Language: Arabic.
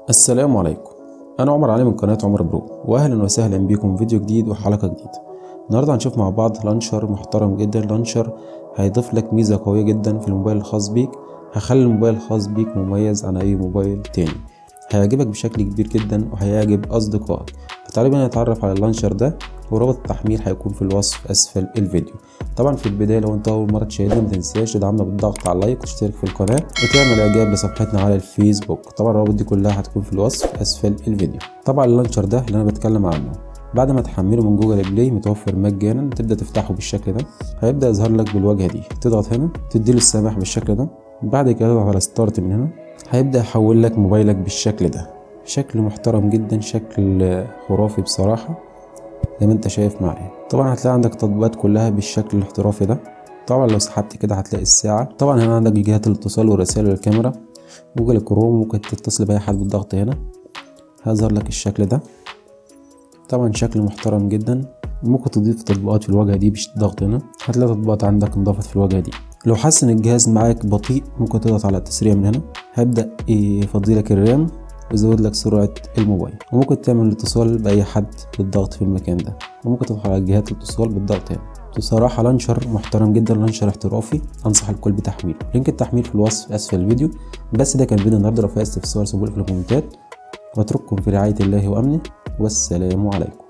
السلام عليكم. انا عمر علي من قناه عمر برو، واهلا وسهلا بكم في فيديو جديد وحلقه جديده. النهارده هنشوف مع بعض لانشر محترم جدا. لانشر هيضيف لك ميزه قويه جدا في الموبايل الخاص بيك، هيخلي الموبايل الخاص بيك مميز عن اي موبايل تاني، هيعجبك بشكل كبير جدا وهيعجب اصدقائك. فتعالوا بينا نتعرف على اللانشر ده، ورابط التحميل هيكون في الوصف اسفل الفيديو. طبعا في البدايه لو انت اول مره تشاهدنا ما تنساش تدعمنا بالضغط على اللايك وتشترك في القناه وتعمل اعجاب لصفحتنا على الفيسبوك. طبعا الروابط دي كلها هتكون في الوصف اسفل الفيديو. طبعا اللانشر ده اللي انا بتكلم عنه بعد ما تحمله من جوجل بلاي متوفر مجانا، تبدا تفتحه بالشكل ده، هيبدا يظهر لك بالواجهه دي. تضغط هنا تديله السماح بالشكل ده، بعد كده تضغط على ستارت من هنا، هيبدا يحول لك موبايلك بالشكل ده. شكل محترم جدا، شكل خرافي بصراحه زي ما انت شايف معايا. طبعا هتلاقي عندك تطبيقات كلها بالشكل الاحترافي ده. طبعا لو سحبت كده هتلاقي الساعه. طبعا هنا عندك جهات الاتصال والرسائل والكاميرا، جوجل كروم، ممكن تتصل باي حد بالضغط هنا هيظهر لك الشكل ده. طبعا شكل محترم جدا. ممكن تضيف تطبيقات في الواجهه دي بالضغط هنا، هتلاقي تطبيقات عندك انضافت في الواجهه دي. لو حاسس ان الجهاز معاك بطيء ممكن تضغط على التسريع من هنا، هيبدا يفضي لك الرام ويزود لك سرعه الموبايل. وممكن تعمل اتصال باي حد بالضغط في المكان ده، وممكن تدخل على جهات الاتصال بالضغط هنا. بصراحه لانشر محترم جدا، لانشر احترافي، انصح الكل بتحميله. لينك التحميل في الوصف اسفل الفيديو. بس ده كان فيديو النهارده، لو في استفسار سيبولي في الكومنتات، واترككم في رعايه الله وامنه، والسلام عليكم.